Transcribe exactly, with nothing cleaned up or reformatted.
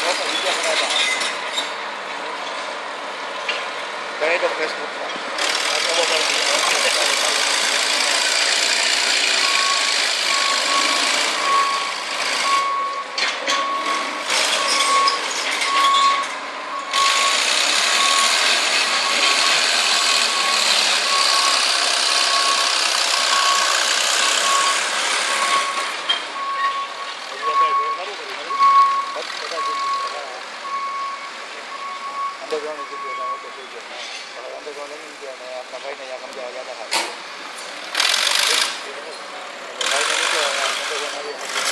Kaya ito Facebook na. Underground itu juga ada betul juga. Kalau underground ini dia nih apa kayak yang kamu jalan jalan hari. Kalau kayak itu yang underground hari.